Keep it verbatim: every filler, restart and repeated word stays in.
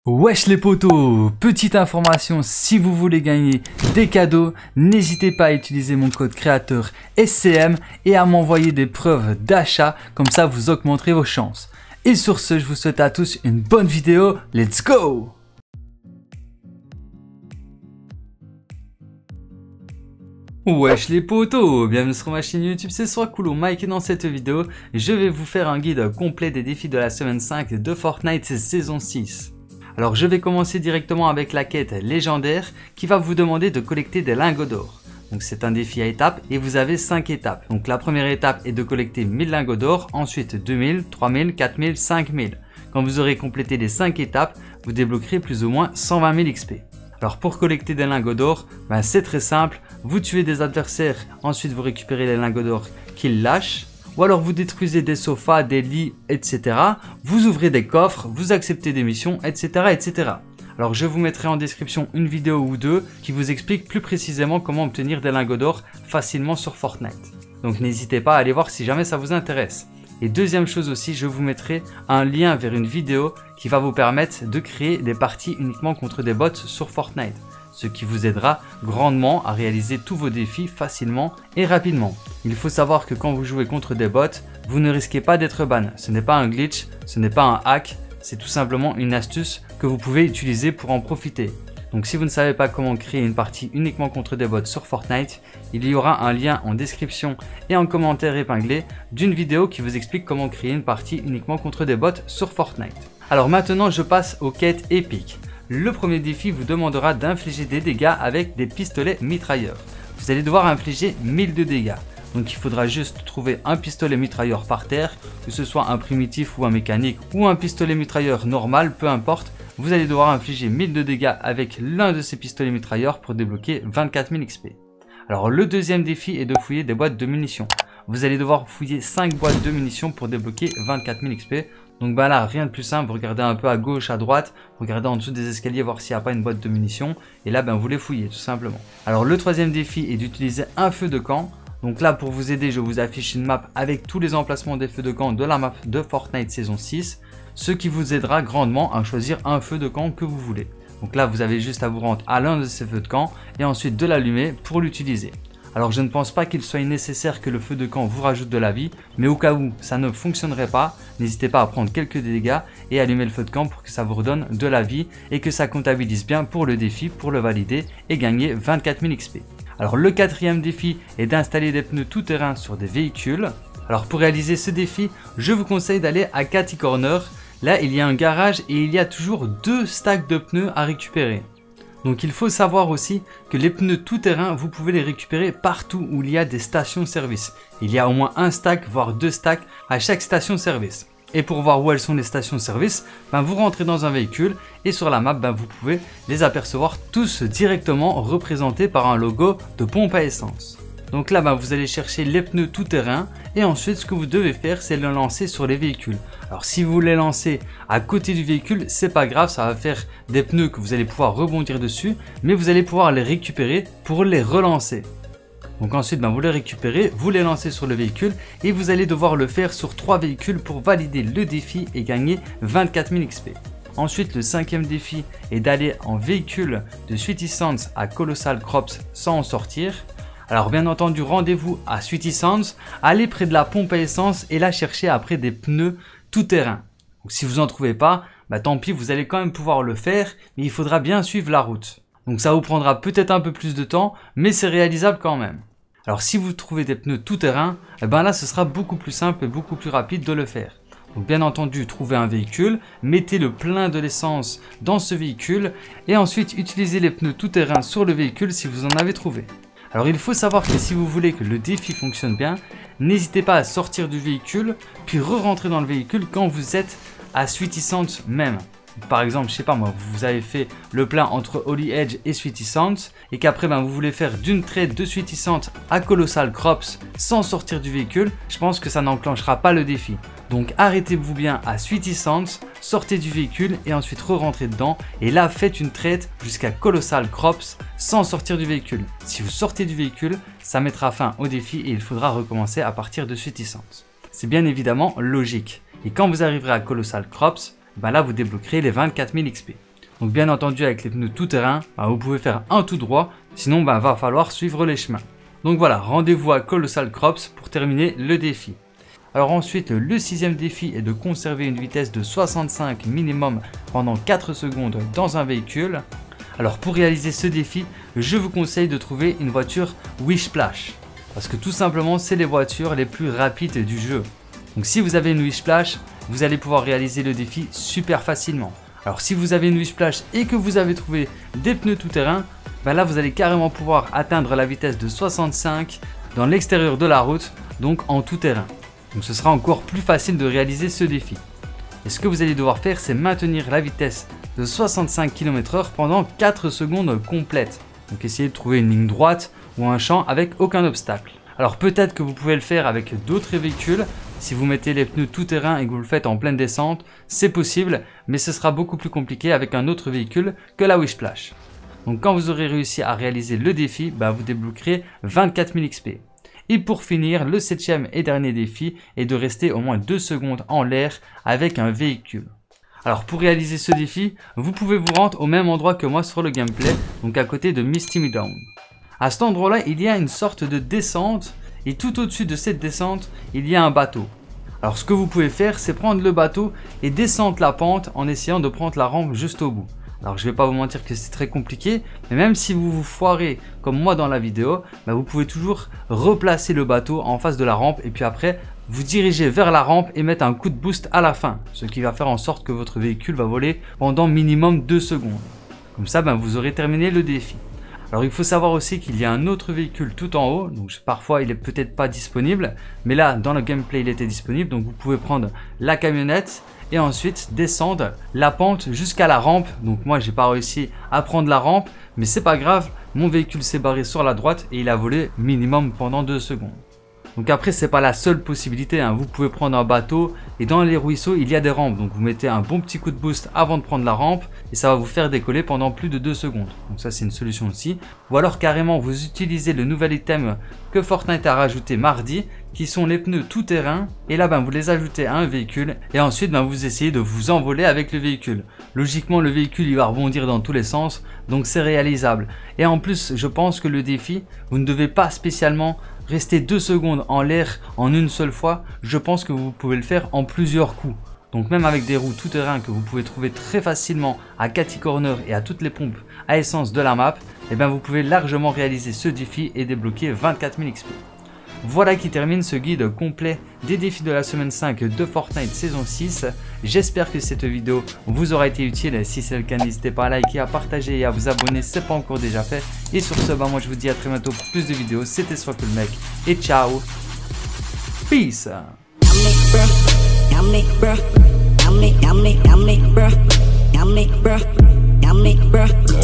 Wesh les potos, petite information, si vous voulez gagner des cadeaux, n'hésitez pas à utiliser mon code créateur S C M et à m'envoyer des preuves d'achat, comme ça vous augmenterez vos chances. Et sur ce, je vous souhaite à tous une bonne vidéo, let's go! Wesh les potos, bienvenue sur ma chaîne YouTube, c'est Swakoulo Mike et dans cette vidéo, je vais vous faire un guide complet des défis de la semaine cinq de Fortnite saison six. Alors je vais commencer directement avec la quête légendaire qui va vous demander de collecter des lingots d'or. Donc c'est un défi à étapes et vous avez cinq étapes. Donc la première étape est de collecter mille lingots d'or, ensuite deux mille, trois mille, quatre mille, cinq mille. Quand vous aurez complété les cinq étapes, vous débloquerez plus ou moins cent vingt mille X P. Alors pour collecter des lingots d'or, ben c'est très simple, vous tuez des adversaires, ensuite vous récupérez les lingots d'or qu'ils lâchent. Ou alors vous détruisez des sofas, des lits, et cetera. Vous ouvrez des coffres, vous acceptez des missions, et cetera, et cetera. Alors je vous mettrai en description une vidéo ou deux qui vous explique plus précisément comment obtenir des lingots d'or facilement sur Fortnite. Donc n'hésitez pas à aller voir si jamais ça vous intéresse. Et deuxième chose aussi, je vous mettrai un lien vers une vidéo qui va vous permettre de créer des parties uniquement contre des bots sur Fortnite. Ce qui vous aidera grandement à réaliser tous vos défis facilement et rapidement. Il faut savoir que quand vous jouez contre des bots, vous ne risquez pas d'être ban. Ce n'est pas un glitch, ce n'est pas un hack, c'est tout simplement une astuce que vous pouvez utiliser pour en profiter. Donc si vous ne savez pas comment créer une partie uniquement contre des bots sur Fortnite, il y aura un lien en description et en commentaire épinglé d'une vidéo qui vous explique comment créer une partie uniquement contre des bots sur Fortnite. Alors maintenant je passe aux quêtes épiques. Le premier défi vous demandera d'infliger des dégâts avec des pistolets mitrailleurs. Vous allez devoir infliger mille de dégâts. Donc il faudra juste trouver un pistolet mitrailleur par terre, que ce soit un primitif ou un mécanique ou un pistolet mitrailleur normal, peu importe. Vous allez devoir infliger mille de dégâts avec l'un de ces pistolets mitrailleurs pour débloquer vingt-quatre mille X P. Alors le deuxième défi est de fouiller des boîtes de munitions. Vous allez devoir fouiller cinq boîtes de munitions pour débloquer vingt-quatre mille X P. Donc bah là, rien de plus simple, vous regardez un peu à gauche, à droite, vous regardez en dessous des escaliers voir s'il n'y a pas une boîte de munitions. Et là, ben, vous les fouillez tout simplement. Alors le troisième défi est d'utiliser un feu de camp. Donc là, pour vous aider, je vous affiche une map avec tous les emplacements des feux de camp de la map de Fortnite saison six. Ce qui vous aidera grandement à choisir un feu de camp que vous voulez. Donc là, vous avez juste à vous rendre à l'un de ces feux de camp et ensuite de l'allumer pour l'utiliser. Alors je ne pense pas qu'il soit nécessaire que le feu de camp vous rajoute de la vie, mais au cas où ça ne fonctionnerait pas, n'hésitez pas à prendre quelques dégâts et allumer le feu de camp pour que ça vous redonne de la vie et que ça comptabilise bien pour le défi, pour le valider et gagner vingt-quatre mille X P. Alors le quatrième défi est d'installer des pneus tout-terrain sur des véhicules. Alors pour réaliser ce défi, je vous conseille d'aller à Catty Corner. Là il y a un garage et il y a toujours deux stacks de pneus à récupérer. Donc il faut savoir aussi que les pneus tout-terrain, vous pouvez les récupérer partout où il y a des stations-service. Il y a au moins un stack, voire deux stacks à chaque station-service. Et pour voir où elles sont les stations-service, ben vous rentrez dans un véhicule et sur la map, ben vous pouvez les apercevoir tous directement représentés par un logo de pompe à essence. Donc là, ben vous allez chercher les pneus tout-terrain et ensuite ce que vous devez faire, c'est le lancer sur les véhicules. Alors si vous les lancez à côté du véhicule, c'est pas grave, ça va faire des pneus que vous allez pouvoir rebondir dessus, mais vous allez pouvoir les récupérer pour les relancer. Donc ensuite, ben vous les récupérez, vous les lancez sur le véhicule et vous allez devoir le faire sur trois véhicules pour valider le défi et gagner vingt-quatre mille X P. Ensuite, le cinquième défi est d'aller en véhicule de Sweaty Sands à Colossal Crops sans en sortir. Alors bien entendu, rendez-vous à Sweaty Sands, allez près de la pompe à essence et là chercher après des pneus tout-terrain. Donc si vous n'en trouvez pas, bah tant pis, vous allez quand même pouvoir le faire, mais il faudra bien suivre la route. Donc ça vous prendra peut-être un peu plus de temps, mais c'est réalisable quand même. Alors si vous trouvez des pneus tout-terrain, eh ben là ce sera beaucoup plus simple et beaucoup plus rapide de le faire. Donc bien entendu, trouvez un véhicule, mettez le plein de l'essence dans ce véhicule et ensuite utilisez les pneus tout-terrain sur le véhicule si vous en avez trouvé. Alors il faut savoir que si vous voulez que le défi fonctionne bien, n'hésitez pas à sortir du véhicule, puis re-rentrer dans le véhicule quand vous êtes à Sweaty Sands même. Par exemple, je sais pas moi, vous avez fait le plein entre Holly Edge et Sweaty Sands et qu'après ben, vous voulez faire d'une traite de Sweaty Sands à Colossal Crops sans sortir du véhicule, je pense que ça n'enclenchera pas le défi. Donc arrêtez-vous bien à Sweaty Sands, sortez du véhicule et ensuite re-rentrez dedans et là faites une traite jusqu'à Colossal Crops sans sortir du véhicule. Si vous sortez du véhicule, ça mettra fin au défi et il faudra recommencer à partir de Sweaty Sands. C'est bien évidemment logique. Et quand vous arriverez à Colossal Crops, ben là vous débloquerez les vingt-quatre mille X P. Donc bien entendu avec les pneus tout-terrain, bah, vous pouvez faire un tout droit, sinon bah, va falloir suivre les chemins. Donc voilà, rendez-vous à Colossal Crops pour terminer le défi. Alors ensuite, le sixième défi est de conserver une vitesse de soixante-cinq minimum pendant quatre secondes dans un véhicule. Alors pour réaliser ce défi, je vous conseille de trouver une voiture Wishplash. Parce que tout simplement, c'est les voitures les plus rapides du jeu. Donc si vous avez une Wishplash, vous allez pouvoir réaliser le défi super facilement. Alors si vous avez une Wishplash et que vous avez trouvé des pneus tout-terrain, ben là vous allez carrément pouvoir atteindre la vitesse de soixante-cinq dans l'extérieur de la route, donc en tout-terrain. Donc ce sera encore plus facile de réaliser ce défi. Et ce que vous allez devoir faire, c'est maintenir la vitesse de soixante-cinq kilomètres heure pendant quatre secondes complètes. Donc essayez de trouver une ligne droite ou un champ avec aucun obstacle. Alors peut-être que vous pouvez le faire avec d'autres véhicules. Si vous mettez les pneus tout-terrain et que vous le faites en pleine descente, c'est possible, mais ce sera beaucoup plus compliqué avec un autre véhicule que la Wishplash. Donc quand vous aurez réussi à réaliser le défi, bah vous débloquerez vingt-quatre mille X P. Et pour finir, le septième et dernier défi est de rester au moins deux secondes en l'air avec un véhicule. Alors pour réaliser ce défi, vous pouvez vous rendre au même endroit que moi sur le gameplay, donc à côté de Misty Meadow. À cet endroit-là, il y a une sorte de descente et tout au-dessus de cette descente, il y a un bateau. Alors ce que vous pouvez faire, c'est prendre le bateau et descendre la pente en essayant de prendre la rampe juste au bout. Alors je vais pas vous mentir que c'est très compliqué, mais même si vous vous foirez comme moi dans la vidéo, bah vous pouvez toujours replacer le bateau en face de la rampe et puis après vous dirigez vers la rampe et mettre un coup de boost à la fin, ce qui va faire en sorte que votre véhicule va voler pendant minimum deux secondes. Comme ça, bah, vous aurez terminé le défi. Alors il faut savoir aussi qu'il y a un autre véhicule tout en haut, donc parfois il est peut-être pas disponible, mais là dans le gameplay il était disponible, donc vous pouvez prendre la camionnette et ensuite descendre la pente jusqu'à la rampe. Donc moi j'ai pas réussi à prendre la rampe, mais c'est pas grave, mon véhicule s'est barré sur la droite et il a volé minimum pendant deux secondes. Donc après c'est pas la seule possibilité, hein. Vous pouvez prendre un bateau et dans les ruisseaux il y a des rampes, donc vous mettez un bon petit coup de boost avant de prendre la rampe et ça va vous faire décoller pendant plus de deux secondes. Donc ça c'est une solution aussi. Ou alors carrément vous utilisez le nouvel item que Fortnite a rajouté mardi, qui sont les pneus tout terrain, et là ben, vous les ajoutez à un véhicule et ensuite ben, vous essayez de vous envoler avec le véhicule. Logiquement le véhicule il va rebondir dans tous les sens, donc c'est réalisable. Et en plus je pense que le défi, vous ne devez pas spécialement rester deux secondes en l'air en une seule fois, je pense que vous pouvez le faire en plusieurs coups. Donc même avec des roues tout terrain que vous pouvez trouver très facilement à Catty Corner et à toutes les pompes à essence de la map, et bien vous pouvez largement réaliser ce défi et débloquer vingt-quatre mille X P. Voilà qui termine ce guide complet des défis de la semaine cinq de Fortnite saison six. J'espère que cette vidéo vous aura été utile. Si c'est le cas, n'hésitez pas à liker, à partager et à vous abonner si ce n'est pas encore déjà fait. Et sur ce, bah moi je vous dis à très bientôt pour plus de vidéos. C'était SwagCoolMec et ciao. Peace. Yummy, bruh.